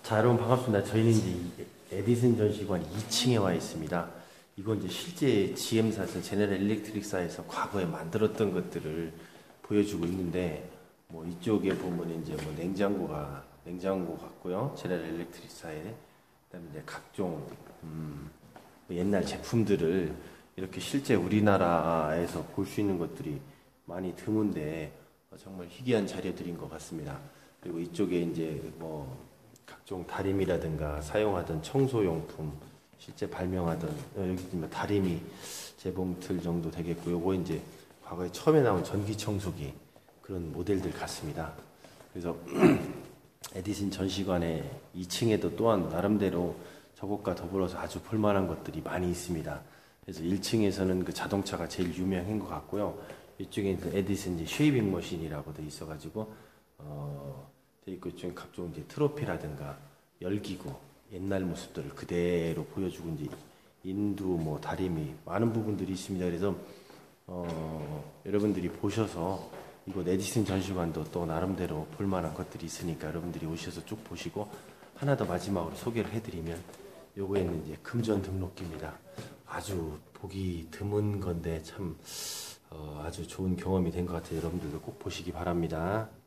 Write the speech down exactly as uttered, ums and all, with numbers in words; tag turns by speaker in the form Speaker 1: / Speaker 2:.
Speaker 1: 자, 여러분 반갑습니다. 저희는 이제 이 에디슨 전시관 이 층에 와 있습니다. 이건 이제 실제 지엠사에서 제너럴 일렉트릭사에서 과거에 만들었던 것들을 보여주고 있는데, 뭐 이쪽에 보면 이제 뭐 냉장고가 냉장고 같고요. 제너럴 일렉트릭사에 그다음에 이제 각종 음, 뭐 옛날 제품들을 이렇게 실제 우리나라에서 볼 수 있는 것들이 많이 드문데 정말 희귀한 자료들인 것 같습니다. 그리고 이쪽에 이제 뭐 각종 다림이라든가 사용하던 청소용품, 실제 발명하던 어, 여기 지금 다림이 재봉틀 정도 되겠고, 요거 이제 과거에 처음에 나온 전기 청소기 그런 모델들 같습니다. 그래서 에디슨 전시관의 이 층에도 또한 나름대로 저것과 더불어서 아주 볼만한 것들이 많이 있습니다. 그래서 일 층에서는 그 자동차가 제일 유명한 것 같고요. 이쪽에 그 에디슨 이제 쉐이빙 머신이라고 돼 있어가지고 어, 돼 있고, 이쪽에 각종 이제 트로피라든가 열기구 옛날 모습들을 그대로 보여주고 이제 인두 뭐 다리미 많은 부분들이 있습니다. 그래서 어, 여러분들이 보셔서 이곳 에디슨 전시관도 또 나름대로 볼만한 것들이 있으니까 여러분들이 오셔서 쭉 보시고, 하나 더 마지막으로 소개를 해드리면 요거에는 이제 금전 등록기입니다. 아주 보기 드문 건데 참 어, 아주 좋은 경험이 된 것 같아요. 여러분들도 꼭 보시기 바랍니다.